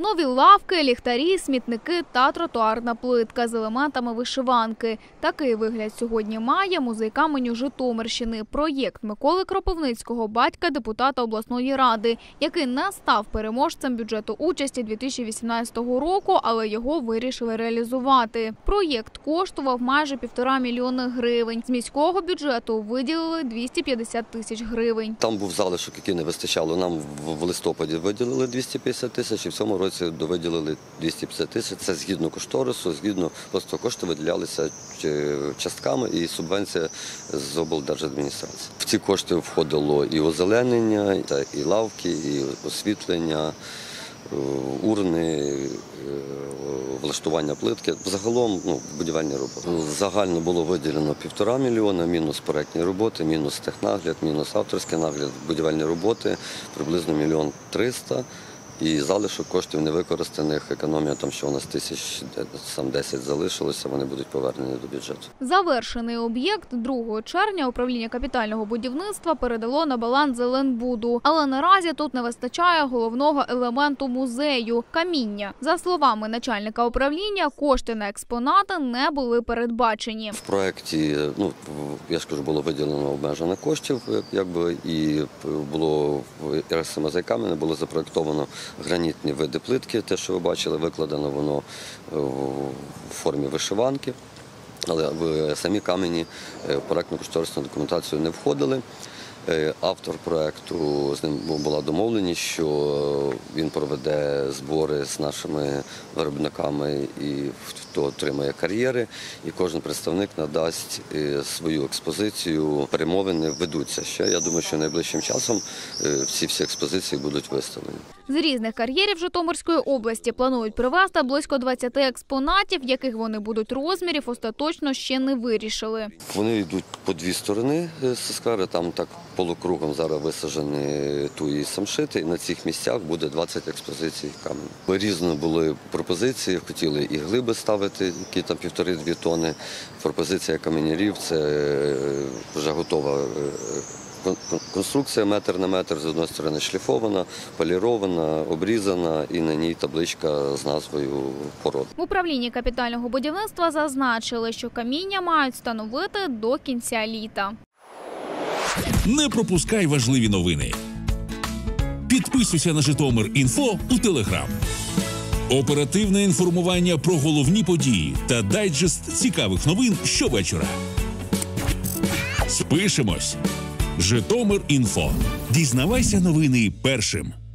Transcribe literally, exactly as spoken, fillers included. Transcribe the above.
Нові лавки, ліхтарі, смітники та тротуарна плитка з елементами вишиванки. Такий вигляд сьогодні має музей каменю Житомирщини. Проєкт Миколи Кропивницького, батька депутата обласної ради, який не став переможцем бюджету участі дві тисячі вісімнадцятого року, але його вирішили реалізувати. Проєкт коштував майже півтора мільйони гривень. З міського бюджету виділили двісті п'ятдесят тисяч гривень. Там був залишок, який не вистачало. Нам в листопаді виділили двісті п'ятдесят тисяч, і в цьому році довиділили двісті п'ятдесят тисяч. Це згідно кошторису, згідно просто кошти виділялися частками і субвенція з облдержадміністрації. В ці кошти входило і озеленення, і лавки, і освітлення, урни, влаштування плитки. Загалом ну, будівельні роботи. Загально було виділено півтора мільйона, мінус проектні роботи, мінус технагляд, мінус авторський нагляд, будівельні роботи приблизно мільйон триста. І залишок коштів невикористаних, економія там, що у нас тисяч сам десять залишилося, вони будуть повернені до бюджету. Завершений об'єкт другого червня управління капітального будівництва передало на баланс Зеленбуду. Але наразі тут не вистачає головного елементу музею – каміння. За словами начальника управління, кошти на експонати не були передбачені. В проєкті, ну, я ж кажу, було виділено обмежено коштів, якби, і було в РСМЗ камені було запроєктовано гранітні види плитки, те, що ви бачили, викладено воно в формі вишиванки, але в самі камені проєктно-кошторисну документацію не входили. Автор проєкту, з ним була домовленість, що він проведе збори з нашими виробниками і хто отримає кар'єри, і кожен представник надасть свою експозицію. Перемовини ведуться ще. Я думаю, що найближчим часом всі всі експозиції будуть виставлені. З різних кар'єрів Житомирської області планують привезти близько двадцяти експонатів, яких вони будуть розмірів, остаточно ще не вирішили. Вони йдуть по дві сторони сескари, там так полукругом зараз висаджені туї і самшити, і на цих місцях буде двадцять експозицій каменю. Різні були пропозиції, хотіли і глиби ставити, які там півтори-дві тони. Пропозиція каменярів – це вже готова конструкція метр на метр, з однієї сторони шліфована, полірована, обрізана і на ній табличка з назвою пород. В управлінні капітального будівництва зазначили, що каміння мають встановити до кінця літа. Не пропускай важливі новини. Підписуйся на Житомир.Інфо у Телеграм. Оперативне інформування про головні події та дайджест цікавих новин щовечора. Спишемось. Житомир.Інфо. Дізнавайся новини першим.